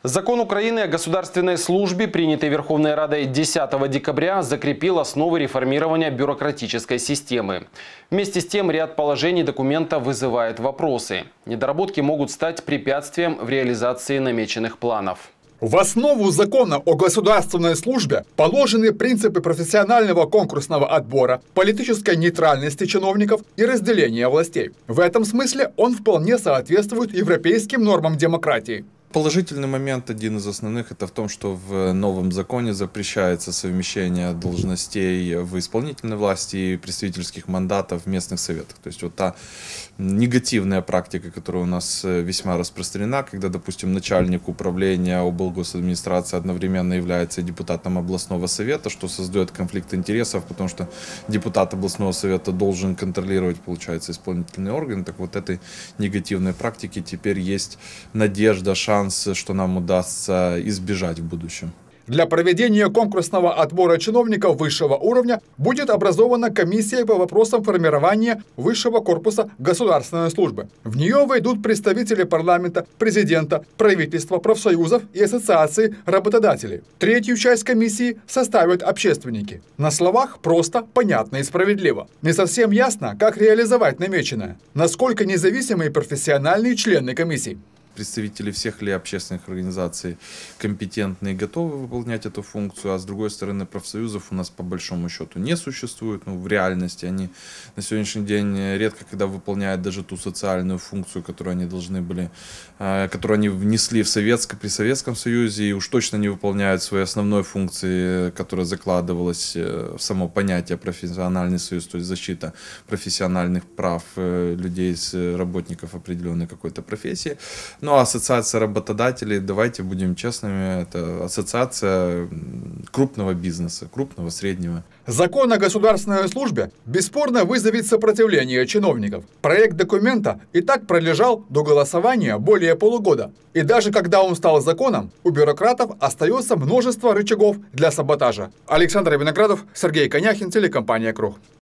Закон Украины о государственной службе, принятый Верховной Радой 10 декабря, закрепил основы реформирования бюрократической системы. Вместе с тем ряд положений документа вызывает вопросы. Недоработки могут стать препятствием в реализации намеченных планов. В основу закона о государственной службе положены принципы профессионального конкурсного отбора, политической нейтральности чиновников и разделения властей. В этом смысле он вполне соответствует европейским нормам демократии. Положительный момент, один из основных, это в том, что в новом законе запрещается совмещение должностей в исполнительной власти и представительских мандатов в местных советах. То есть вот та негативная практика, которая у нас весьма распространена, когда, допустим, начальник управления облгосадминистрации одновременно является депутатом областного совета, что создает конфликт интересов, потому что депутат областного совета должен контролировать, получается, исполнительный орган. Так вот, этой негативной практики теперь есть надежда, шанс, что нам удастся избежать в будущем. Для проведения конкурсного отбора чиновников высшего уровня будет образована комиссия по вопросам формирования высшего корпуса государственной службы. В нее войдут представители парламента, президента, правительства, профсоюзов и ассоциаций работодателей. Третью часть комиссии составят общественники. На словах просто, понятно и справедливо. Не совсем ясно, как реализовать намеченное. Насколько независимые и профессиональные члены комиссии. Представители всех ли общественных организаций компетентны и готовы выполнять эту функцию, а с другой стороны профсоюзов у нас по большому счету не существует. В реальности они на сегодняшний день редко когда выполняют даже ту социальную функцию, которую они должны были, которую они внесли при Советском Союзе, и уж точно не выполняют свои основной функции, которая закладывалась в само понятие профессиональный союз, то есть защита профессиональных прав людей, работников определенной какой-то профессии. Ну, а ассоциация работодателей, давайте будем честными, это ассоциация крупного бизнеса, крупного, среднего. Закон о государственной службе бесспорно вызовет сопротивление чиновников. Проект документа и так пролежал до голосования более полугода. И даже когда он стал законом, у бюрократов остается множество рычагов для саботажа. Александр Виноградов, Сергей Коняхин, телекомпания «Круг».